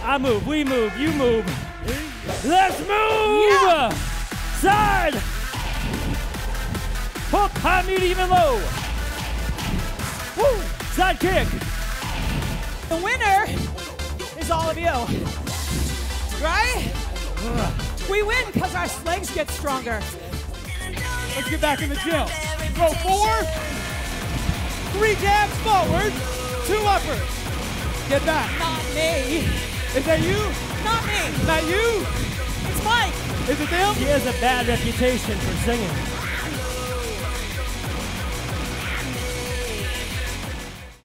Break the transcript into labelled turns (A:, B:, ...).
A: I move, we move, you move. Let's move!
B: Yeah.
A: Side! Hook, high, medium, and low. Woo! Side kick.
B: The winner is all of you, right? We win because our legs get stronger.
C: Let's get back in the gym. Go 4, 3 jabs forward, 2 uppers. Get back.
B: Not me.
C: Is that you?
B: Not me.
C: Not you?
B: It's Mike.
C: Is it them?
A: He has a bad reputation for singing.